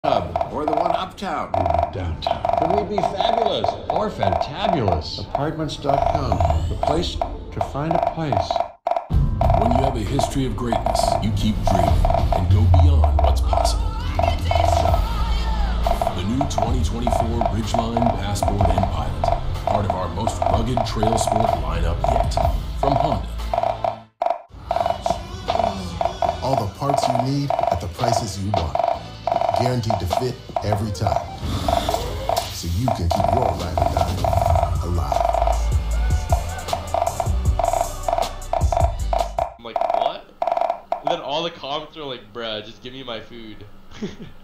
Or the one uptown. Downtown. Could we be fabulous? Or fantabulous. Apartments.com. The place to find a place. When you have a history of greatness, you keep dreaming and go beyond what's possible. The new 2024 Ridgeline, Passport, and Pilot. Part of our most rugged trail sport lineup yet. From Honda. All the parts you need at the prices you want. Guaranteed to fit every time. So you can keep your ride or die alive. I'm like, what? And then all the comments are like, bruh, just give me my food.